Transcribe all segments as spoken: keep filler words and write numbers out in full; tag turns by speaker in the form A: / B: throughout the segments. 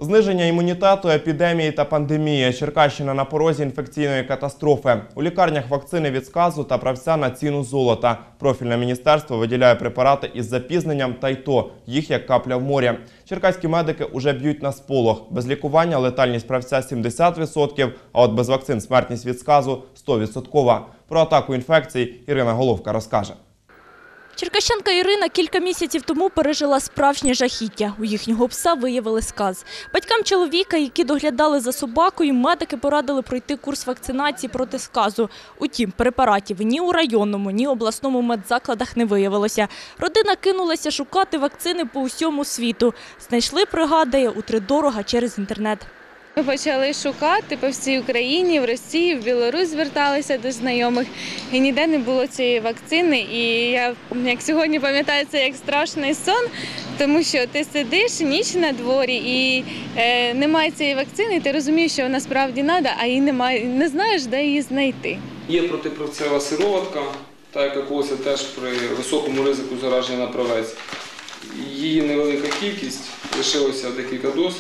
A: Зниження імунітету, епідемії та пандемії. Черкащина на порозі інфекційної катастрофи. У лікарнях вакцини від сказу та правця на ціну золота. Профільне міністерство виділяє препарати із запізненням, та й то їх як капля в морі. Черкаські медики уже б'ють на сполох. Без лікування летальність правця сімдесят відсотків, а от без вакцин смертність від сказу сто відсотків. Про атаку інфекцій Ірина Головка розкаже.
B: Черкащанка Ірина кілька місяців тому пережила справжнє жахіття. У їхнього пса виявили сказ. Батькам чоловіка, які доглядали за собакою, медики порадили пройти курс вакцинації проти сказу. Утім, препаратів ні у районному, ні обласному медзакладах не виявилося. Родина кинулася шукати вакцини по усьому світу. Знайшли, пригадує, утридорога через інтернет.
C: Ми почали шукати по всій Україні, в Росії, в Білорусь зверталися до знайомих. І ніде не було цієї вакцини. І я, як сьогодні пам'ятаю, це як страшний сон, тому що ти сидиш ніч на дворі і е, немає цієї вакцини, і ти розумієш, що вона справді треба, а її немає, не знаєш, де її знайти.
D: Є протиправцева сироватка, та яка колося теж при високому ризику зараження на правець. Її невелика кількість, лишилося декілька доз.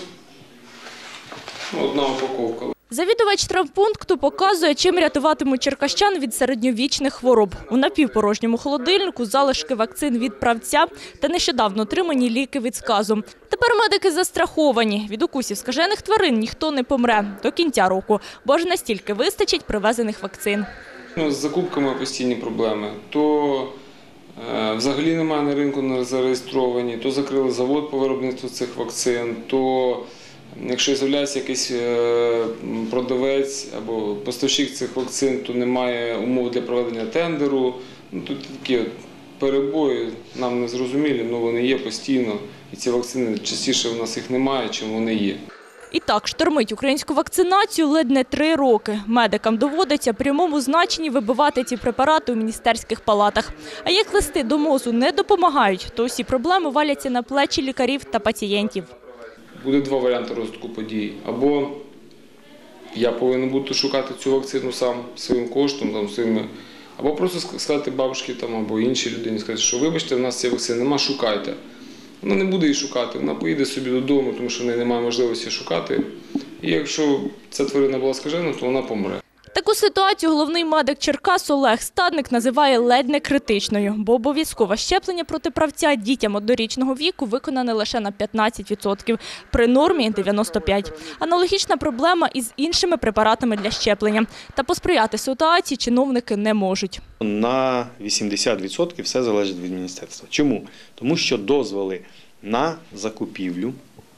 D: Одна упаковка.
B: Завідувач травмпункту показує, чим рятуватимуть черкащан від середньовічних хвороб. У напівпорожньому холодильнику залишки вакцин від правця та нещодавно отримані ліки від сказу. Тепер медики застраховані. Від укусів скажених тварин ніхто не помре до кінця року, бо ж настільки вистачить привезених вакцин.
D: Ну, з закупками постійні проблеми. То е, взагалі немає на ринку, не зареєстровані, то закрили завод по виробництву цих вакцин, то якщо з'являється якийсь продавець або поставщик цих вакцин, то немає умов для проведення тендеру. Ну, тут такі от перебої нам не зрозумілі, але вони є постійно. І ці вакцини, частіше в нас їх немає, чим вони є.
B: І так, штормить українську вакцинацію ледь не три роки. Медикам доводиться в прямому значенні вибивати ці препарати у міністерських палатах. А як листи до МОЗу не допомагають, то усі проблеми валяться на плечі лікарів та пацієнтів.
D: Буде два варіанти розвитку подій. Або я повинен бути шукати цю вакцину сам своїм коштом, там, своїми, або просто сказати бабушці там, або іншій людині, сказати, що вибачте, в нас цієї вакцини нема, шукайте. Вона не буде її шукати, вона поїде собі додому, тому що в неї немає можливості шукати. І якщо ця тварина була скажена, то вона помре.
B: Таку ситуацію головний медик Черкас Олег Стадник називає ледь не критичною, бо обов'язкове щеплення проти правця дітям однорічного віку виконане лише на п'ятнадцять відсотків, при нормі – дев'яносто п'ять відсотків. Аналогічна проблема із іншими препаратами для щеплення. Та посприяти ситуації чиновники не можуть.
E: На вісімдесят відсотків все залежить від міністерства. Чому? Тому що дозволи на закупівлю,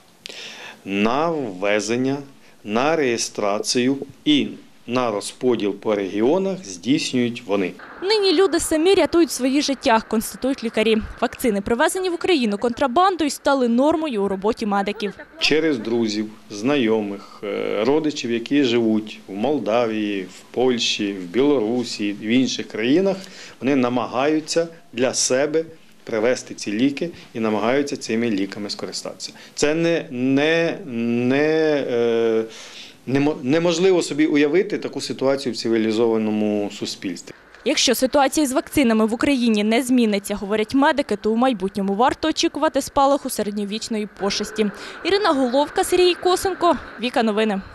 E: на ввезення, на реєстрацію і на розподіл по регіонах здійснюють вони.
B: Нині люди самі рятують свої життя, констатують лікарі. Вакцини, привезені в Україну контрабандою, стали нормою у роботі медиків.
E: Через друзів, знайомих, родичів, які живуть в Молдавії, в Польщі, в Білорусі, в інших країнах, вони намагаються для себе привезти ці ліки і намагаються цими ліками скористатися. Це не, не, не е, неможливо собі уявити таку ситуацію в цивілізованому суспільстві.
B: Якщо ситуація з вакцинами в Україні не зміниться, говорять медики, то у майбутньому варто очікувати спалаху середньовічної пошесті. Ірина Головка, Сергій Косенко, Віка Новини.